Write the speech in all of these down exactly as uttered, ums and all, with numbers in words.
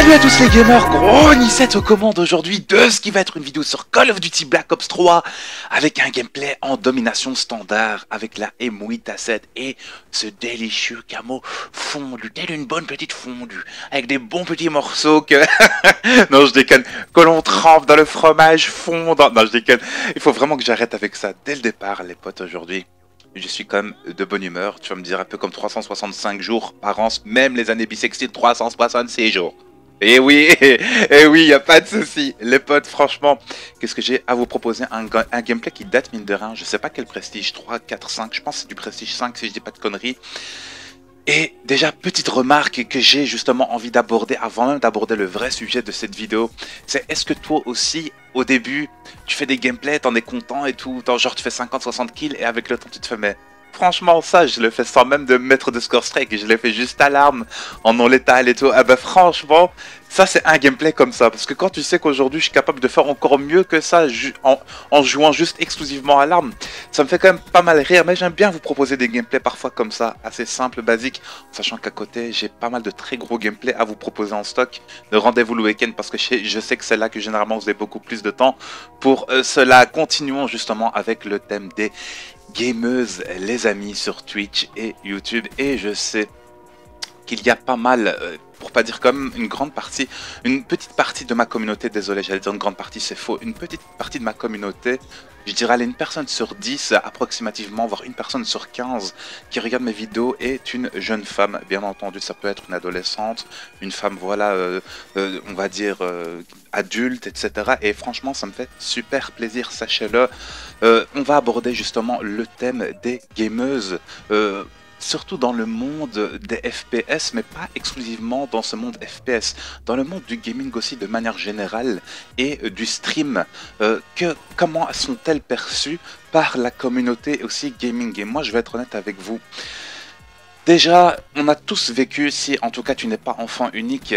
Salut à tous les gamers, gros Nissette aux commandes aujourd'hui de ce qui va être une vidéo sur Call of Duty Black Ops trois avec un gameplay en domination standard avec la M huit A sept et ce délicieux camo fondu, tel une bonne petite fondue avec des bons petits morceaux que... non je déconne, que l'on trempe dans le fromage fondant. Non je déconne, il faut vraiment que j'arrête avec ça dès le départ les potes aujourd'hui. Je suis quand même de bonne humeur, tu vas me dire un peu comme trois cent soixante-cinq jours par an, même les années bissextiles, trois cent soixante-six jours. Et oui, et oui, y a pas de souci. Les potes, franchement, qu'est-ce que j'ai à vous proposer, un, un gameplay qui date mine de rien, je sais pas quel prestige, trois, quatre, cinq, je pense que c'est du prestige cinq si je dis pas de conneries. Et déjà, petite remarque que j'ai justement envie d'aborder avant même d'aborder le vrai sujet de cette vidéo, c'est est-ce que toi aussi, au début, tu fais des gameplays, t'en es content et tout, genre tu fais cinquante soixante kills et avec le temps tu te fais mais... Franchement, ça, je le fais sans même de mettre de score strike, je l'ai fait juste à l'arme, en non létal et tout. Ah ben franchement, ça c'est un gameplay comme ça, parce que quand tu sais qu'aujourd'hui je suis capable de faire encore mieux que ça en, en jouant juste exclusivement à l'arme, ça me fait quand même pas mal rire, mais j'aime bien vous proposer des gameplays parfois comme ça, assez simples, basiques, sachant qu'à côté j'ai pas mal de très gros gameplays à vous proposer en stock. Ne rendez-vous le week-end parce que je sais que c'est là que généralement vous avez beaucoup plus de temps pour euh, cela. Continuons justement avec le thème des gameuses, les amis, sur Twitch et YouTube, et je sais qu'il y a pas mal, euh, pour pas dire comme une grande partie, une petite partie de ma communauté, désolé j'allais dire une grande partie c'est faux, une petite partie de ma communauté, je dirais allez, une personne sur dix approximativement, voire une personne sur quinze qui regarde mes vidéos est une jeune femme, bien entendu ça peut être une adolescente, une femme voilà, euh, euh, on va dire euh, adulte, et cetera. Et franchement ça me fait super plaisir, sachez-le. Euh, on va aborder justement le thème des gameuses, euh, surtout dans le monde des F P S, mais pas exclusivement dans ce monde F P S, dans le monde du gaming aussi de manière générale et euh, du stream. Euh, que, comment sont-elles perçues par la communauté aussi gaming? Et moi je vais être honnête avec vous. Déjà, on a tous vécu, si en tout cas tu n'es pas enfant unique,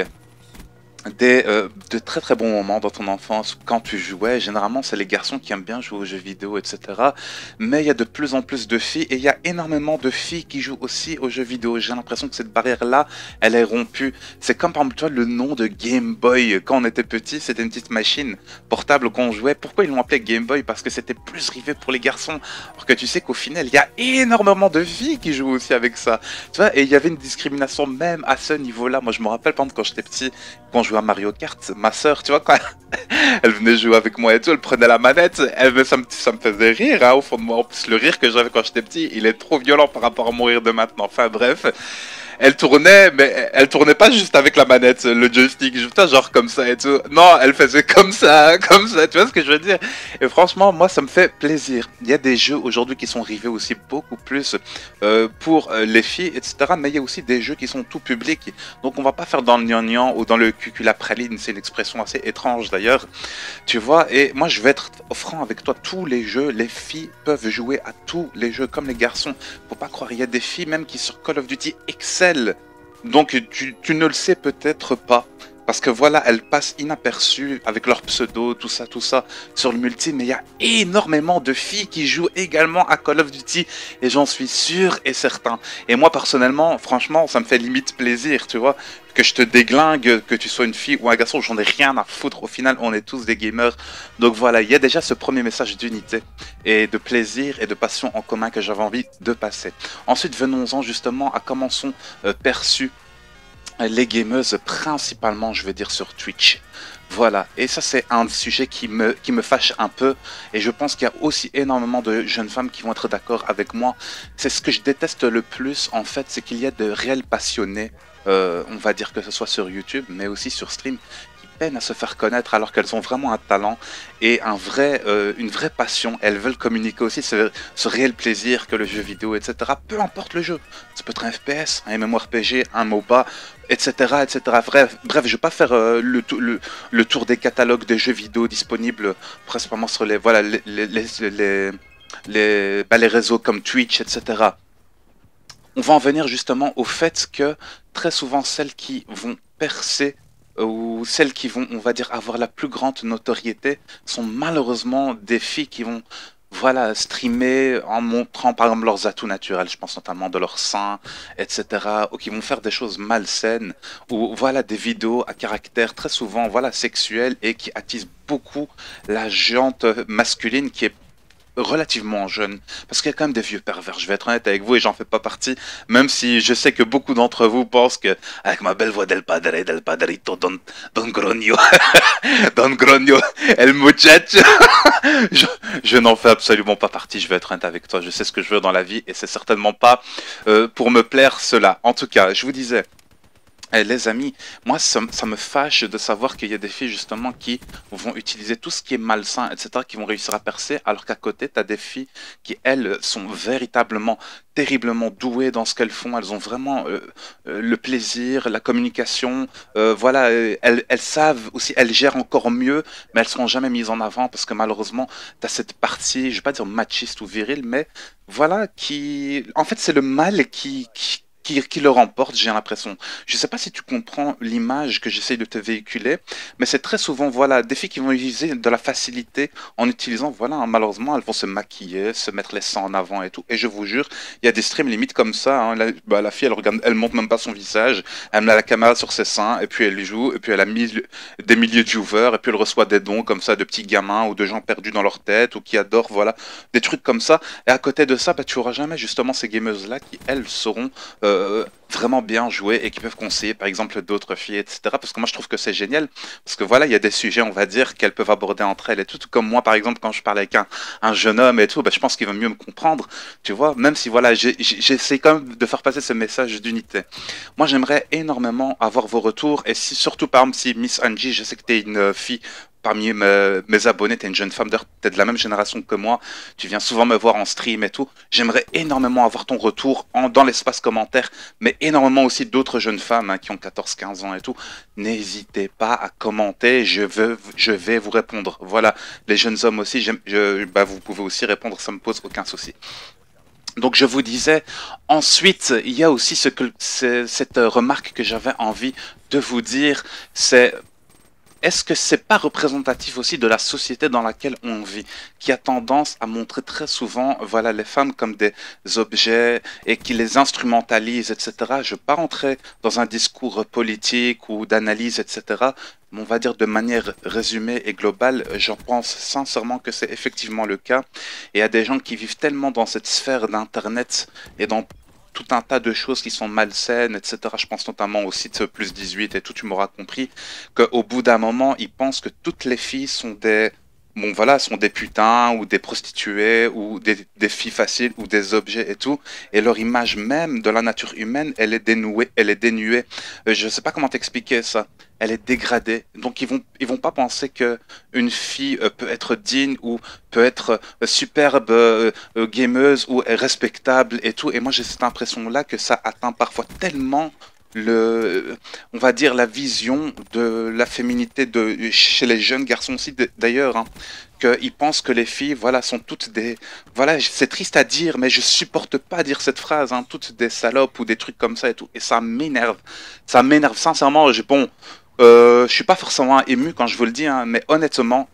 Des, euh, de très très bons moments dans ton enfance quand tu jouais. Généralement c'est les garçons qui aiment bien jouer aux jeux vidéo, et cetera. Mais il y a de plus en plus de filles et il y a énormément de filles qui jouent aussi aux jeux vidéo. J'ai l'impression que cette barrière là elle est rompue. C'est comme par exemple toi, le nom de Game Boy. Quand on était petit c'était une petite machine portable qu'on jouait. Pourquoi ils l'ont appelé Game Boy? Parce que c'était plus rivé pour les garçons. Alors que tu sais qu'au final il y a énormément de filles qui jouent aussi avec ça. Tu vois, et il y avait une discrimination même à ce niveau là. Moi je me rappelle par exemple quand j'étais petit, quand je jouais à Mario Kart, ma soeur, tu vois, quand elle venait jouer avec moi et tout, elle prenait la manette, elle, ça, me, ça me faisait rire, hein, au fond de moi. En plus, le rire que j'avais quand j'étais petit, il est trop violent par rapport à mon rire de maintenant. Enfin, bref. Elle tournait, mais elle tournait pas juste avec la manette, le joystick, putain, genre comme ça et tout. Non, elle faisait comme ça, comme ça, tu vois ce que je veux dire? Et franchement, moi, ça me fait plaisir. Il y a des jeux aujourd'hui qui sont rivés aussi beaucoup plus euh, pour euh, les filles, et cetera. Mais il y a aussi des jeux qui sont tout public. Donc on va pas faire dans le gnangnan ou dans le cuculapraline, c'est une expression assez étrange d'ailleurs. Tu vois, et moi je vais être franc avec toi, tous les jeux, les filles peuvent jouer à tous les jeux comme les garçons. Faut pas croire, il y a des filles même qui sur Call of Duty excellent. Donc tu, tu ne le sais peut-être pas, parce que voilà, elles passent inaperçues avec leur pseudo, tout ça, tout ça, sur le multi, mais il y a énormément de filles qui jouent également à Call of Duty, et j'en suis sûr et certain. Et moi personnellement, franchement, ça me fait limite plaisir, tu vois, que je te déglingue, que tu sois une fille ou un garçon, j'en ai rien à foutre, au final on est tous des gamers. Donc voilà, il y a déjà ce premier message d'unité et de plaisir et de passion en commun que j'avais envie de passer. Ensuite venons-en justement à comment sont euh, perçus les gameuses, principalement je veux dire sur Twitch. Voilà, et ça c'est un sujet qui me, qui me fâche un peu, et je pense qu'il y a aussi énormément de jeunes femmes qui vont être d'accord avec moi. C'est ce que je déteste le plus en fait, c'est qu'il y a de réels passionnés, euh, on va dire que ce soit sur YouTube, mais aussi sur stream, qui peinent à se faire connaître alors qu'elles ont vraiment un talent et un vrai, euh, une vraie passion. Elles veulent communiquer aussi ce, ce réel plaisir que le jeu vidéo, et cetera. Peu importe le jeu, ça peut être un F P S, un MMORPG, un MOBA, et cetera, et cetera. Bref, bref, je vais pas faire euh, le, le, le tour des catalogues des jeux vidéo disponibles principalement sur les, voilà, les, les, les, les, les, bah, les réseaux comme Twitch, et cetera. On va en venir justement au fait que très souvent celles qui vont percer ou celles qui vont, on va dire, avoir la plus grande notoriété sont malheureusement des filles qui vont voilà, streamer en montrant par exemple leurs atouts naturels, je pense notamment de leur sein, et cetera, ou qui vont faire des choses malsaines, ou voilà, des vidéos à caractère très souvent, voilà, sexuel et qui attisent beaucoup la jante masculine qui est relativement jeune, parce qu'il y a quand même des vieux pervers, je vais être honnête avec vous et j'en fais pas partie, même si je sais que beaucoup d'entre vous pensent que avec ma belle voix del padre, del padrito, don, don Grogno, don Grogno, el muchacho, je, je n'en fais absolument pas partie, je vais être honnête avec toi, je sais ce que je veux dans la vie et c'est certainement pas euh, pour me plaire cela. En tout cas, je vous disais, eh, les amis, moi ça, m- ça me fâche de savoir qu'il y a des filles justement qui vont utiliser tout ce qui est malsain, et cetera, qui vont réussir à percer, alors qu'à côté, tu as des filles qui, elles, sont véritablement, terriblement douées dans ce qu'elles font. Elles ont vraiment euh, euh, le plaisir, la communication, euh, voilà, euh, elles, elles savent aussi, elles gèrent encore mieux, mais elles seront jamais mises en avant parce que malheureusement, tu as cette partie, je vais pas dire machiste ou virile, mais voilà, qui, en fait, c'est le mal qui, qui qui, qui le remporte, j'ai l'impression. Je ne sais pas si tu comprends l'image que j'essaye de te véhiculer, mais c'est très souvent, voilà, des filles qui vont utiliser de la facilité en utilisant, voilà, hein, malheureusement, elles vont se maquiller, se mettre les seins en avant et tout. Et je vous jure, il y a des streams limites comme ça, hein. La, bah, la fille, elle regarde, elle monte même pas son visage, elle met la caméra sur ses seins, et puis elle joue, et puis elle a mis le- des milliers de viewers, et puis elle reçoit des dons comme ça de petits gamins ou de gens perdus dans leur tête, ou qui adorent, voilà, des trucs comme ça. Et à côté de ça, bah, tu auras jamais justement ces gameuses-là qui, elles, seront euh, vraiment bien joués et qui peuvent conseiller par exemple d'autres filles, et cetera. Parce que moi je trouve que c'est génial, parce que voilà, il y a des sujets, on va dire, qu'elles peuvent aborder entre elles et tout. Comme moi par exemple, quand je parle avec un, un jeune homme et tout, bah, je pense qu'il va mieux me comprendre, tu vois, même si voilà, j'ai- j'ai- j'essaie quand même de faire passer ce message d'unité. Moi j'aimerais énormément avoir vos retours, et si surtout par exemple si Miss Angie, je sais que tu es une euh, fille parmi mes, mes abonnés, tu es une jeune femme, d'ailleurs, t'es de la même génération que moi, tu viens souvent me voir en stream et tout. J'aimerais énormément avoir ton retour en, dans l'espace commentaire, mais énormément aussi d'autres jeunes femmes hein, qui ont quatorze quinze ans et tout. N'hésitez pas à commenter, je, veux, je vais vous répondre. Voilà, les jeunes hommes aussi, j'aime- je, bah, vous pouvez aussi répondre, ça me pose aucun souci. Donc je vous disais, ensuite, il y a aussi ce que, c'est- cette remarque que j'avais envie de vous dire, c'est est-ce que c'est pas représentatif aussi de la société dans laquelle on vit, qui a tendance à montrer très souvent, voilà, les femmes comme des objets et qui les instrumentalise, et cetera. Je ne vais pas rentrer dans un discours politique ou d'analyse, et cetera. Mais on va dire de manière résumée et globale, j'en pense sincèrement que c'est effectivement le cas. Et il y a des gens qui vivent tellement dans cette sphère d'Internet et dans tout un tas de choses qui sont malsaines, et cetera. Je pense notamment au site plus dix-huit et tout, tu m'auras compris qu'au bout d'un moment, ils pensent que toutes les filles sont des, bon voilà, sont des putains ou des prostituées ou des, des filles faciles ou des objets et tout. Et leur image même de la nature humaine, elle est dénouée, elle est dénuée. Euh, je sais pas comment t'expliquer ça. Elle est dégradée. Donc ils vont, ils vont pas penser que une fille euh, peut être digne ou peut être euh, superbe, euh, euh, gameuse ou est respectable et tout. Et moi j'ai cette impression-là que ça atteint parfois tellement le, on va dire la vision de la féminité de chez les jeunes garçons aussi d- d'ailleurs hein, qu'ils pensent que les filles voilà sont toutes des voilà c'est triste à dire mais je supporte pas dire cette phrase hein, toutes des salopes ou des trucs comme ça et tout et ça m'énerve ça m'énerve sincèrement j'ai bon euh, je suis pas forcément ému quand je vous le dis hein, mais honnêtement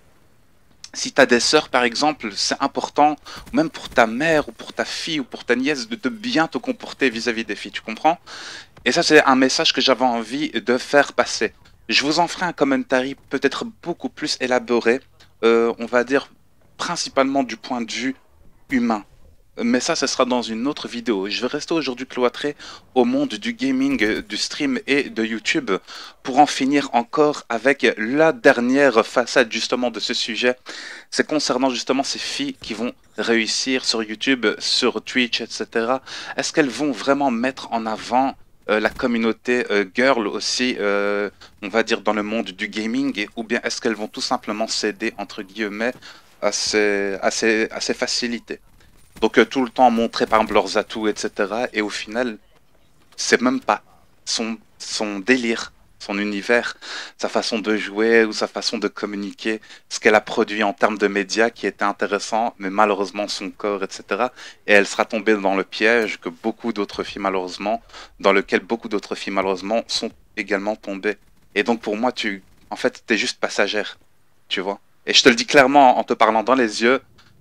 si tu as des sœurs, par exemple, c'est important, ou même pour ta mère, ou pour ta fille, ou pour ta nièce, de te bien te comporter vis-à-vis des filles, tu comprends? Et ça, c'est un message que j'avais envie de faire passer. Je vous en ferai un commentary peut-être beaucoup plus élaboré, euh, on va dire principalement du point de vue humain. Mais ça, ce sera dans une autre vidéo. Je vais rester aujourd'hui cloîtré au monde du gaming, euh, du stream et de YouTube pour en finir encore avec la dernière façade justement de ce sujet. C'est concernant justement ces filles qui vont réussir sur YouTube, sur Twitch, et cetera. Est-ce qu'elles vont vraiment mettre en avant euh, la communauté euh, girl aussi, euh, on va dire dans le monde du gaming, et- ou bien est-ce qu'elles vont tout simplement céder entre guillemets à ces, à ces, à ces facilités? Donc euh, tout le temps montrer par exemple leurs atouts, et cetera. Et au final, c'est même pas son, son délire, son univers, sa façon de jouer ou sa façon de communiquer, ce qu'elle a produit en termes de médias qui était intéressant, mais malheureusement son corps, et cetera. Et elle sera tombée dans le piège que beaucoup d'autres filles malheureusement, dans lequel beaucoup d'autres filles malheureusement sont également tombées. Et donc pour moi, tu, en fait, t'es juste passagère, tu vois. Et je te le dis clairement en te parlant dans les yeux,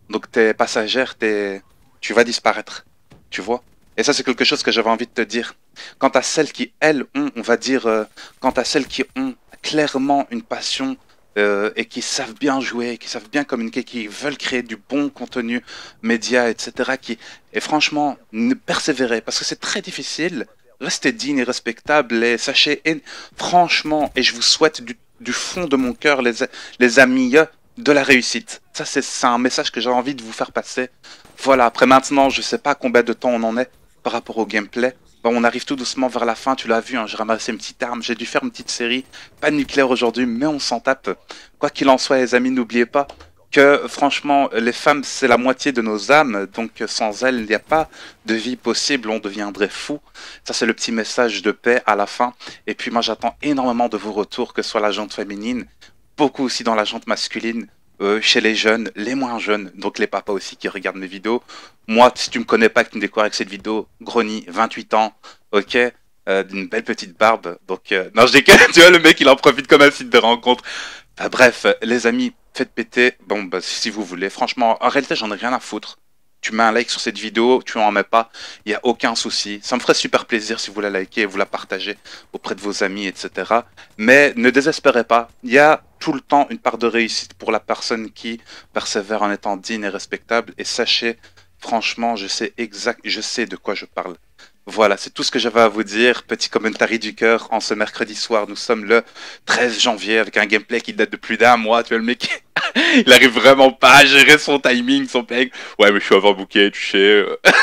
Donc tes passagères, t'es... tu vas disparaître. Tu vois? Et ça, c'est quelque chose que j'avais envie de te dire. Quant à celles qui, elles, ont, on va dire, euh, quant à celles qui ont clairement une passion euh, et qui savent bien jouer, qui savent bien communiquer, qui veulent créer du bon contenu média, et cetera. Qui, et franchement, ne persévérer, parce que c'est très difficile. Restez digne et respectable et sachez, et, franchement, et je vous souhaite du, du fond de mon cœur, les, les amis, de la réussite. Ça, c'est c'est un message que j'ai envie de vous faire passer. Voilà, après maintenant, je sais pas combien de temps on en est par rapport au gameplay. Bon, on arrive tout doucement vers la fin, tu l'as vu, hein, j'ai ramassé une petite arme, j'ai dû faire une petite série. Pas de nucléaire aujourd'hui, mais on s'en tape. Quoi qu'il en soit, les amis, n'oubliez pas que franchement, les femmes, c'est la moitié de nos âmes, donc sans elles, il n'y a pas de vie possible, on deviendrait fou. Ça, c'est le petit message de paix à la fin. Et puis moi, j'attends énormément de vos retours, que ce soit la jante féminine, beaucoup aussi dans la jante masculine, euh, chez les jeunes, les moins jeunes, donc les papas aussi qui regardent mes vidéos. Moi, si tu me connais pas, que tu me découvres avec cette vidéo, Grony, vingt-huit ans, ok, euh, d'une belle petite barbe, donc euh, non, je déconne, tu vois, le mec il en profite comme un site de rencontre. Enfin, bref, les amis, faites péter, bon bah si vous voulez, franchement, en réalité j'en ai rien à foutre. Tu mets un like sur cette vidéo, tu en mets pas, il n'y a aucun souci. Ça me ferait super plaisir si vous la likez et vous la partagez auprès de vos amis, et cetera. Mais ne désespérez pas, il y a tout le temps une part de réussite pour la personne qui persévère en étant digne et respectable. Et sachez, franchement, je sais exact, je sais de quoi je parle. Voilà, c'est tout ce que j'avais à vous dire. Petit commentaire du cœur en ce mercredi soir. Nous sommes le treize janvier avec un gameplay qui date de plus d'un mois. Tu vois, le mec, il arrive vraiment pas à gérer son timing, son peg. Ouais, mais je suis overbooké, tu sais.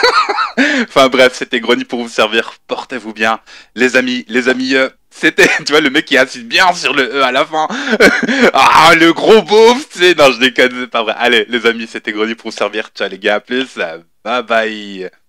Enfin bref, c'était Grony pour vous servir. Portez-vous bien. Les amis, les amis, euh, c'était, tu vois, le mec qui insiste bien sur le E à la fin. Ah, le gros beauf, tu sais. Non, je déconne, c'est pas vrai. Allez, les amis, c'était Grony pour vous servir. Ciao les gars, à plus. Bye bye.